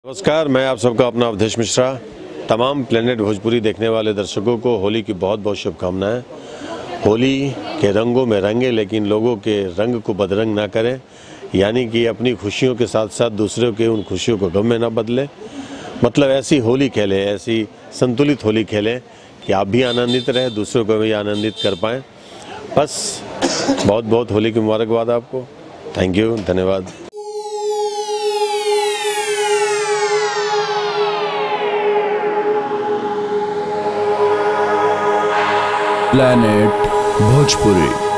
नमस्कार, मैं आप सबका अपना अवधेश मिश्रा। तमाम प्लेनेट भोजपुरी देखने वाले दर्शकों को होली की बहुत बहुत शुभकामनाएं। होली के रंगों में रंगे, लेकिन लोगों के रंग को बदरंग ना करें, यानी कि अपनी खुशियों के साथ साथ दूसरों के उन खुशियों को गम में ना बदलें। मतलब ऐसी होली खेलें, ऐसी संतुलित होली खेलें कि आप भी आनंदित रहें, दूसरों को भी आनंदित कर पाएँ। बस बहुत बहुत होली की मुबारकबाद आपको। थैंक यू, धन्यवाद। प्लेनेट भोजपुरी।